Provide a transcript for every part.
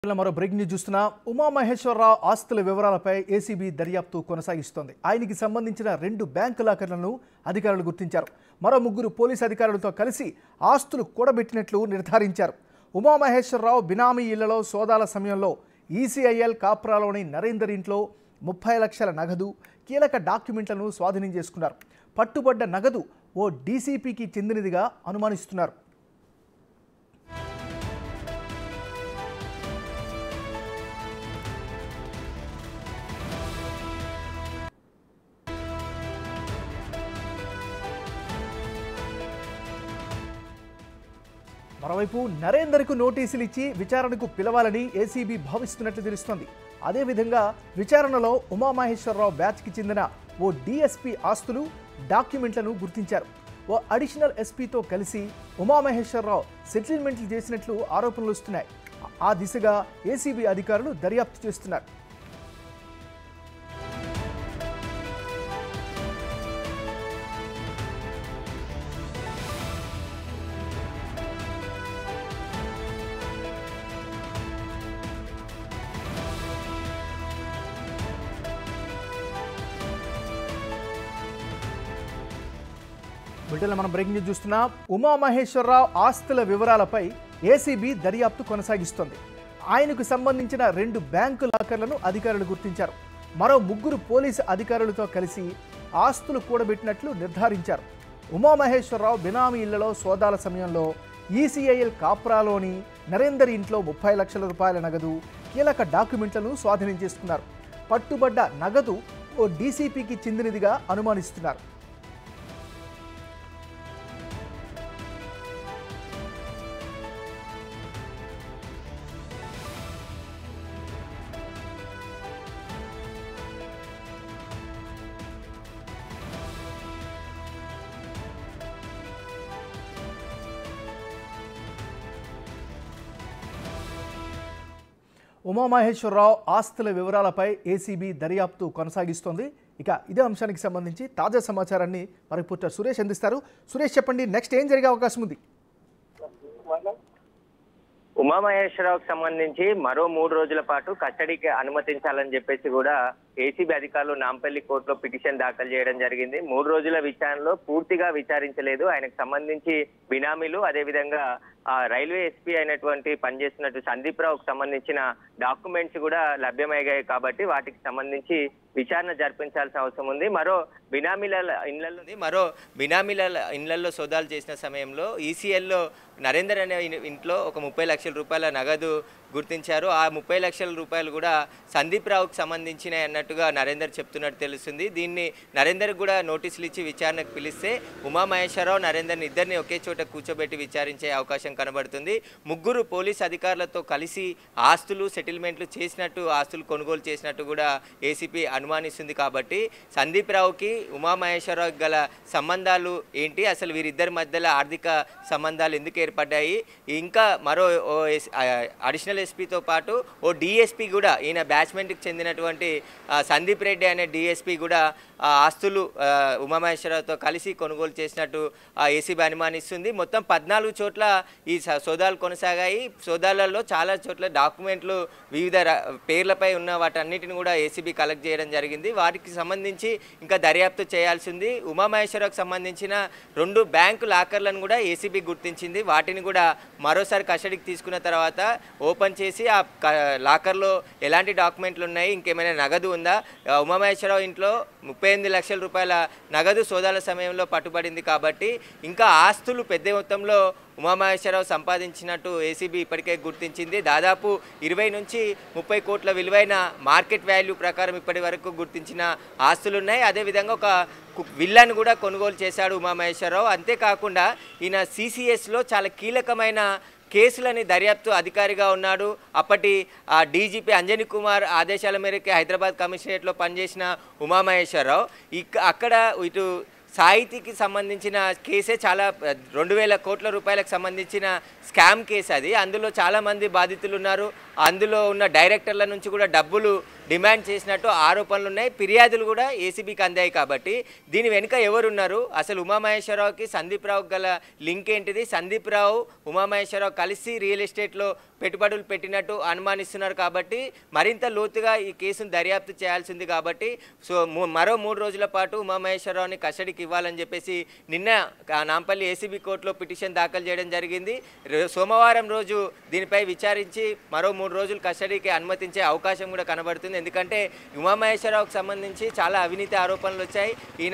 మరో breaking news చూస్తున్నా ఉమామహేశ్వరరావు ఆస్తుల వివరాలపై ఏసీబీ దర్యాప్తు కొనసాగిస్తోంది. ఆయనకి సంబంధించిన 2 బ్యాంకు లాకర్లను అధికారులు గుర్తించారు. మరో 3 పోలీసు అధికారులతో కలిసి ఆస్తులు కూడబెట్టినట్లు నిర్ధారించారు. ఉమామహేశ్వరరావు బినామీ ఇళ్లలో సోదాల సమయంలో ఈసీఐఎల్ కాప్రాలోని నరేందర్ ఇంట్లో 30 లక్షల నగదు, కీలక డాక్యుమెంట్లను స్వాధీనం చేసుకున్నారు. పట్టుబడ్డ నగదు ఓ డీసీపీకి చెందినదిగా అనుమానిస్తున్నారు. మరోవైపు నరేందర్కు నోటీసులు ఇచ్చి విచారణకు పిలవాలని ఏసీబీ భావిస్తున్నట్లు తెలుస్తోంది. అదేవిధంగా విచారణలో ఉమామహేశ్వరరావు బ్యాచ్కి చెందిన ఓ డీఎస్పీ ఆస్తులు, డాక్యుమెంట్లను గుర్తించారు. ఓ అడిషనల్ ఎస్పీతో కలిసి ఉమామహేశ్వరరావు సెటిల్మెంట్లు చేసినట్లు ఆరోపణలు వస్తున్నాయి. ఆ దిశగా ఏసీబీ అధికారులు దర్యాప్తు చేస్తున్నారు. వీటిలో మనం బ్రేకింగ్ న్యూస్ చూస్తున్నాం. ఉమామహేశ్వరరావు ఆస్తుల వివరాలపై ఏసీబీ దర్యాప్తు కొనసాగిస్తోంది. ఆయనకు సంబంధించిన 2 బ్యాంకు లాకర్లను అధికారులు గుర్తించారు. మరో 3 పోలీసు అధికారులతో కలిసి ఆస్తులు కూడబెట్టినట్లు నిర్ధారించారు. ఉమామహేశ్వరరావు బినామీ ఇళ్లలో సోదాల సమయంలో ఈసీఐఎల్ కాప్రాలోని నరేందర్ ఇంట్లో 30 లక్షల రూపాయల నగదు, కీలక డాక్యుమెంట్లను స్వాధీనం చేసుకున్నారు. పట్టుబడ్డ నగదు ఓ డీసీపీకి చెందినదిగా అనుమానిస్తున్నారు. ఉమామహేశ్వరరావు ఆస్తుల వివరాలపై ఏసీబీ దర్యాప్తు కొనసాగిస్తోంది. ఇక ఇదే అంశానికి సంబంధించి తాజా సమాచారాన్ని మా రిపోర్టర్ సురేష్ అందిస్తారు. సురేష్, చెప్పండి, నెక్స్ట్ ఏం జరిగే అవకాశం ఉంది? ఉమామహేశ్వరరావుకు సంబంధించి మరో 3 రోజుల పాటు కస్టడీకి అనుమతించాలని చెప్పేసి కూడా ఏసీబీ అధికారులు నాంపల్లి కోర్టులో పిటిషన్ దాఖలు చేయడం జరిగింది. 3 రోజుల విచారణలో పూర్తిగా విచారించలేదు. ఆయనకు సంబంధించి బినామీలు, అదేవిధంగా రైల్వే ఎస్పీ అయినటువంటి పనిచేస్తున్నట్టు సందీప్ రావుకు సంబంధించిన డాక్యుమెంట్స్ కూడా లభ్యమయ్యాయి కాబట్టి వాటికి సంబంధించి విచారణ జరిపించాల్సిన అవసరం ఉంది. మరో బినామీల ఇళ్లలో సోదాలు చేసిన సమయంలో ఈసీఎల్లో నరేందర్ అనే ఇంట్లో ఒక 30 లక్షల రూపాయల నగదు గుర్తించారు. ఆ 30 లక్షల రూపాయలు కూడా సందీప్ రావుకు సంబంధించినవి అన్నట్టుగా నరేందర్ చెప్తున్నట్టు తెలుస్తుంది. దీన్ని నరేందర్ కూడా నోటీసులు ఇచ్చి విచారణకు పిలిస్తే ఉమామహేశ్వరరావు నరేందర్ని ఇద్దరిని ఒకే చోట కూర్చోబెట్టి విచారించే అవకాశం కనబడుతుంది. 3 పోలీస్ అధికారులతో కలిసి ఆస్తులు సెటిల్మెంట్లు చేసినట్టు, ఆస్తులు కొనుగోలు చేసినట్టు కూడా ఏసీపీ అనుమానిస్తుంది. కాబట్టి సందీప్ రావుకి ఉమామహేశ్వరరావుకి గల సంబంధాలు ఏంటి, అసలు వీరిద్దరి మధ్యలో ఆర్థిక సంబంధాలు ఎందుకు ఏర్పడ్డాయి, ఇంకా మరో అడిషనల్ ఎస్పీతో పాటు ఓ డిఎస్పీ కూడా, ఈయన బ్యాచ్మెంట్కి చెందినటువంటి సందీప్ రెడ్డి అనే డిఎస్పీ కూడా ఆస్తులు ఉమామహేశ్వరరావుతో కలిసి కొనుగోలు చేసినట్టు ఏసీబీ అనుమానిస్తుంది. మొత్తం 14 చోట్ల ఈ సోదాలు కొనసాగాయి. సోదాలలో చాలా చోట్ల డాక్యుమెంట్లు వివిధ పేర్లపై ఉన్న వాటన్నిటిని కూడా ఏసీబీ కలెక్ట్ చేయడం జరిగింది. వాటికి సంబంధించి ఇంకా దర్యాప్తు చేయాల్సింది. ఉమామహేశ్వరరావుకు సంబంధించిన 2 బ్యాంకు లాకర్లను కూడా ఏసీబీ గుర్తించింది. వాటిని కూడా మరోసారి కస్టడీకి తీసుకున్న తర్వాత ఓపెన్ చేసి ఆ లాకర్లో ఎలాంటి డాక్యుమెంట్లు ఉన్నాయి, ఇంకేమైనా నగదు ఉందా, ఉమామహేశ్వరరావు ఇంట్లో 38 లక్షల రూపాయల నగదు సోదాల సమయంలో పట్టుబడింది. కాబట్టి ఇంకా ఆస్తులు పెద్ద మొత్తంలో ఉమామహేశ్వరరావు సంపాదించినట్టు ఏసీబీ ఇప్పటికే గుర్తించింది. దాదాపు 20 నుంచి 30 కోట్ల విలువైన మార్కెట్ వాల్యూ ప్రకారం ఇప్పటి వరకు గుర్తించిన ఆస్తులున్నాయి. అదేవిధంగా ఒక విల్లాను కూడా కొనుగోలు చేశాడు ఉమామహేశ్వరరావు. అంతేకాకుండా ఈయన సిసిఎస్లో చాలా కీలకమైన కేసులని దర్యాప్తు అధికారిగా ఉన్నాడు. అప్పటి డీజీపీ అంజనీ కుమార్ ఆదేశాల మేరకు హైదరాబాద్ కమిషనరేట్లో పనిచేసిన ఉమామహేశ్వరరావు అక్కడ ఇటు సాహితీకి సంబంధించిన కేసే చాలా 2000 కోట్ల రూపాయలకు సంబంధించిన స్కామ్ కేసు అది. అందులో చాలామంది బాధితులు ఉన్నారు. అందులో ఉన్న డైరెక్టర్ల నుంచి కూడా డబ్బులు డిమాండ్ చేసినట్టు ఆరోపణలు ఉన్నాయి. ఫిర్యాదులు కూడా ఏసీబీకి అందాయి. కాబట్టి దీని వెనుక ఎవరున్నారు, అసలు ఉమామహేశ్వరరావుకి సందీప్ రావుకి గల లింక్ ఏంటిది, సందీప్ రావు ఉమామహేశ్వరరావు కలిసి రియల్ ఎస్టేట్లో పెట్టుబడులు పెట్టినట్టు అనుమానిస్తున్నారు. కాబట్టి మరింత లోతుగా ఈ కేసును దర్యాప్తు చేయాల్సింది. కాబట్టి మరో 3 రోజుల పాటు ఉమామహేశ్వరరావుని కస్టడీకి ఇవ్వాలని చెప్పేసి నిన్న నాంపల్లి ఏసీబీ కోర్టులో పిటిషన్ దాఖలు చేయడం జరిగింది. సోమవారం రోజు దీనిపై విచారించి మరో 3 రోజులు కస్టడీకి అనుమతించే అవకాశం కూడా కనబడుతుంది. ఎందుకంటే ఉమామహేశ్వరరావుకు సంబంధించి చాలా అవినీతి ఆరోపణలు వచ్చాయి. ఈయన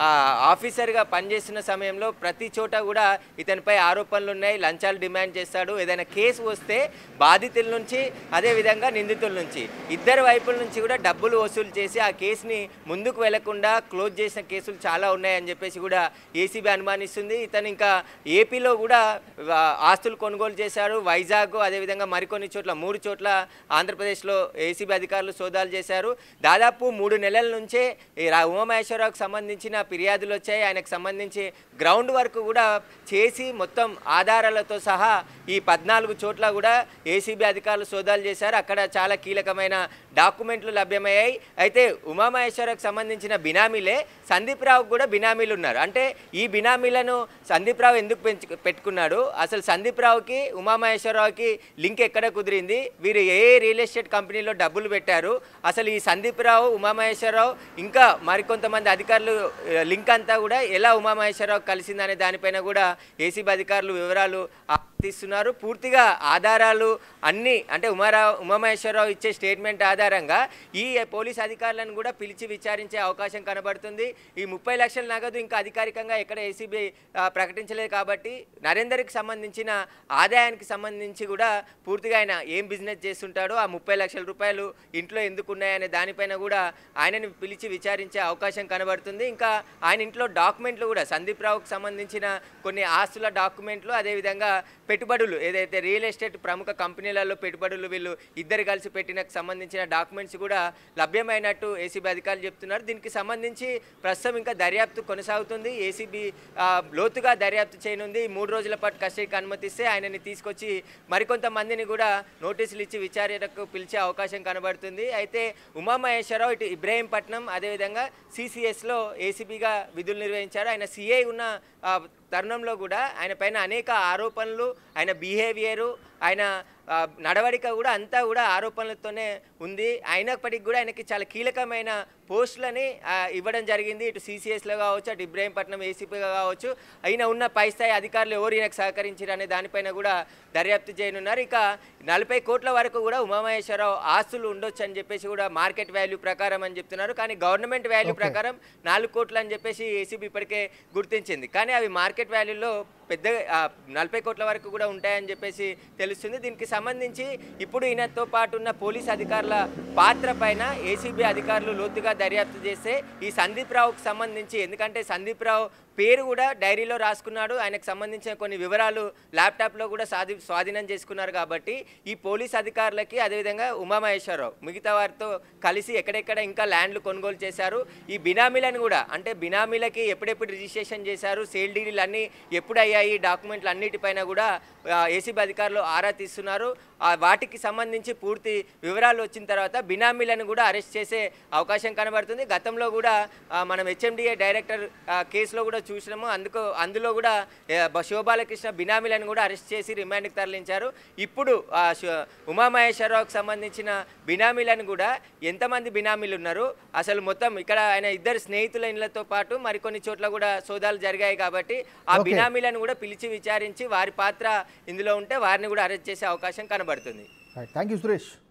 ఆఫీసర్గా పనిచేస్తున్న సమయంలో ప్రతి చోట కూడా ఇతనిపై ఆరోపణలు ఉన్నాయి. లంచాలు డిమాండ్ చేస్తాడు. ఏదైనా కేసు వస్తే బాధితుల నుంచి అదేవిధంగా నిందితుల నుంచి ఇద్దరు వైపుల నుంచి కూడా డబ్బులు వసూలు చేసి ఆ కేసుని ముందుకు వెళ్లకుండా క్లోజ్ చేసిన కేసులు చాలా ఉన్నాయని చెప్పేసి కూడా ఏసీబీ అనుమానిస్తుంది. ఇతను ఇంకా ఏపీలో కూడా ఆస్తులు కొనుగోలు చేశారు. వైజాగ్ అదేవిధంగా మరికొన్ని చోట్ల 3 చోట్ల ఆంధ్రప్రదేశ్లో ఏసీబీ అధికారులు సోదాలు చేశారు. దాదాపు 3 నెలల నుంచే ఉమామహేశ్వరరావుకు సంబంధించిన ఫిర్యాదులు వచ్చాయి. ఆయనకు సంబంధించి గ్రౌండ్ వర్క్ కూడా చేసి మొత్తం ఆధారాలతో సహా ఈ 14 చోట్ల కూడా ఏసీబీ అధికారులు సోదాలు చేశారు. అక్కడ చాలా కీలకమైన డాక్యుమెంట్లు లభ్యమయ్యాయి. అయితే ఉమామహేశ్వరరావుకు సంబంధించిన బినామీలే సందీప్ రావుకు కూడా బినామీలు ఉన్నారు. అంటే ఈ బినామీలను సందీప్ రావు ఎందుకు పెట్టుకున్నాడు, అసలు సందీప్ రావుకి ఉమామహేశ్వరరావుకి లింక్ ఎక్కడ కుదిరింది, వీరు ఏ రియల్ ఎస్టేట్ కంపెనీలో డబ్బులు పెట్టారు, అసలు ఈ సందీప్ రావు ఉమామహేశ్వరరావు ఇంకా మరికొంతమంది అధికారులు లింక్ అంతా కూడా ఎలా ఉమామహేశ్వరరావు కలిసిందనే దానిపైన కూడా ఏసీబీ అధికారులు వివరాలు తీస్తున్నారు. పూర్తిగా ఆధారాలు అన్నీ అంటే ఉమామహేశ్వరరావు ఇచ్చే స్టేట్మెంట్ ఆధారంగా ఈ పోలీస్ అధికారులను కూడా పిలిచి విచారించే అవకాశం కనబడుతుంది. ఈ 30 లక్షల నగదు ఇంకా అధికారికంగా ఎక్కడ ఏసీబీ ప్రకటించలేదు. కాబట్టి నరేందర్కి సంబంధించిన ఆదాయానికి సంబంధించి కూడా పూర్తిగా ఆయన ఏం బిజినెస్ చేస్తుంటాడో, ఆ 30 లక్షల రూపాయలు ఇంట్లో ఎందుకు ఉన్నాయనే దానిపైన కూడా ఆయనని పిలిచి విచారించే అవకాశం కనబడుతుంది. ఇంకా ఆయన ఇంట్లో డాక్యుమెంట్లు కూడా సందీప్ రావుకు సంబంధించిన కొన్ని ఆస్తుల డాక్యుమెంట్లు, అదేవిధంగా పెట్టుబడులు ఏదైతే రియల్ ఎస్టేట్ ప్రముఖ కంపెనీలలో పెట్టుబడులు వీళ్ళు ఇద్దరు కలిసి పెట్టిన సంబంధించిన డాక్యుమెంట్స్ కూడా లభ్యమైనట్టు ఏసీబీ అధికారులు చెప్తున్నారు. దీనికి సంబంధించి ప్రస్తుతం ఇంకా దర్యాప్తు కొనసాగుతుంది. ఏసీబీ లోతుగా దర్యాప్తు చేయనుంది. 3 రోజుల పాటు కస్టడీకి అనుమతిస్తే ఆయనని తీసుకొచ్చి మరికొంతమందిని కూడా నోటీసులు ఇచ్చి విచారణకు పిలిచే అవకాశం కనబడుతుంది. అయితే ఉమామహేశ్వరరావు ఇటు ఇబ్రహీంపట్నం అదేవిధంగా సిసిఎస్లో ఏసీబీగా విధులు నిర్వహించారు. ఆయన సిఐ ఉన్న తరుణంలో కూడా ఆయన పైన అనేక ఆరోపణలు, ఆయన బిహేవియరు, ఆయన నడవడిక కూడా అంతా కూడా ఆరోపణలతోనే ఉంది. అయినప్పటికీ కూడా ఆయనకి చాలా కీలకమైన పోస్టులని ఇవ్వడం జరిగింది. ఇటు సిసిఎస్లో కావచ్చు, అటు ఇబ్రహీంపట్నం ఏసీపీగా కావచ్చు. అయినా ఉన్న పై స్థాయి అధికారులు ఎవరు ఈయనకు సహకరించారు అనే దానిపైన కూడా దర్యాప్తు చేయనున్నారు. ఇక 40 కోట్ల వరకు కూడా ఉమామహేశ్వరరావు ఆస్తులు ఉండొచ్చు అని చెప్పేసి కూడా మార్కెట్ వాల్యూ ప్రకారం అని చెప్తున్నారు. కానీ గవర్నమెంట్ వాల్యూ ప్రకారం 4 కోట్లు అని చెప్పేసి ఏసీబీ ఇప్పటికే గుర్తించింది. కానీ అవి మార్కెట్ వాల్యూలో పెద్దగా 40 కోట్ల వరకు కూడా ఉంటాయని చెప్పేసి తెలుస్తుంది. దీనికి సంబంధించి ఇప్పుడు ఈయనతో పాటు ఉన్న పోలీస్ అధికారుల పాత్ర పైన ఏసీబీ అధికారులు లోతుగా దర్యాప్తు చేస్తే ఈ సందీప్ రావుకు సంబంధించి, ఎందుకంటే సందీప్ రావు పేరు కూడా డైరీలో రాసుకున్నాడు, ఆయనకు సంబంధించిన కొన్ని వివరాలు ల్యాప్టాప్లో కూడా స్వాధీనం చేసుకున్నారు. కాబట్టి ఈ పోలీస్ అధికారులకి అదేవిధంగా ఉమామహేశ్వరరావు మిగతా వారితో కలిసి ఎక్కడెక్కడ ఇంకా ల్యాండ్లు కొనుగోలు చేశారు, ఈ బినామీలను కూడా అంటే బినామీలకి ఎప్పుడెప్పుడు రిజిస్ట్రేషన్ చేశారు, సేల్ డీడీలు అన్నీ ఎప్పుడు అయ్యాయి, డాక్యుమెంట్లు అన్నిటిపైన కూడా ఏసీబీ అధికారులు ఆరా తీస్తున్నారు. వాటికి సంబంధించి పూర్తి వివరాలు వచ్చిన తర్వాత బినామీలను కూడా అరెస్ట్ చేసే అవకాశం కనబడుతుంది. గతంలో కూడా మనం హెచ్ఎండిఏ డైరెక్టర్ కేసులో కూడా చూసినాము. అందులో కూడా శోభాలకృష్ణ బినామీలను కూడా అరెస్ట్ చేసి రిమాండ్కి తరలించారు. ఇప్పుడు ఉమామహేశ్వరరావుకు సంబంధించిన బినామీలను కూడా ఎంతమంది బినామీలు ఉన్నారు, అసలు మొత్తం ఇక్కడ ఆయన ఇద్దరు స్నేహితుల ఇళ్లతో పాటు మరికొన్ని చోట్ల కూడా సోదాలు జరిగాయి. కాబట్టి ఆ బినామీలను కూడా పిలిచి విచారించి వారి పాత్ర ఇందులో ఉంటే వారిని కూడా అరెస్ట్ చేసే అవకాశం కనబడుతుంది. Thank you Suresh.